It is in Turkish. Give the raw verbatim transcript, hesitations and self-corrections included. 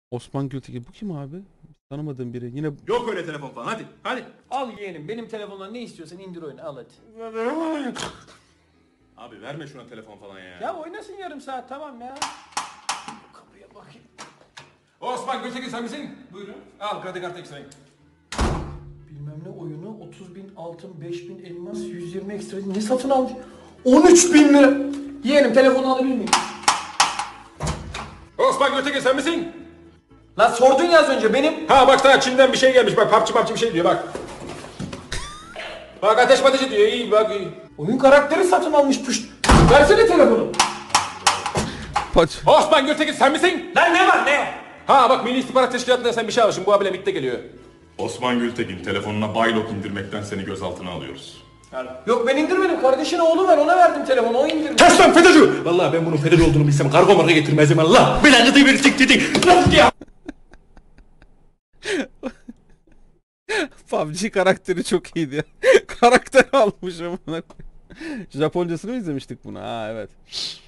Osman Gültekin. Bu kim abi? Tanımadığım biri. Yine Yok öyle telefon falan, hadi hadi. Al yeğenim, benim telefondan ne istiyorsan indir oyunu, al hadi. Abi verme şuna telefon falan ya. Ya oynasın yarım saat, tamam ya. Kapıya bakayım. Osman Gültekin sen misin? Buyurun. Al kredi kartı ekstrayı. Bilmem ne oyunu, otuz bin altın, beş bin elmas, yüz yirmi ekstra ne satın almış? on üç bin lira. Yeğenim telefonu alabilir miyim? Osman Gültekin sen misin? Lan sordun ya az önce, benim. Ha bak daha Çin'den bir şey gelmiş, bak papçı papçı bir şey diyor bak. Bak ateş patıcı diyor, iyi bak iyi. Oyun karakteri satın almış püşt. Versene telefonu. paç. Osman Gültekin sen misin? Lan ne var ne? Ha bak Milli İstihbarat Teşkilatı'ndan sen bir şey almışsın, bu abile MİT'te geliyor. Osman Gültekin telefonuna Baylok indirmekten seni gözaltına alıyoruz. Yok ben indirmedim, kardeşin oğlu var, ona verdim telefonu, o indirdi. Kes lan FETÖ'cü! Vallahi ben bunun FETÖ'cü olduğunu bilsem kargo marka getirmezdim Allah. Bilanızı bir siktirdik. Nasıl ya? P U B G karakteri çok iyiydi ya. Karakter almış amına koyayım. Japoncasını mı izlemiştik bunu? Ha evet.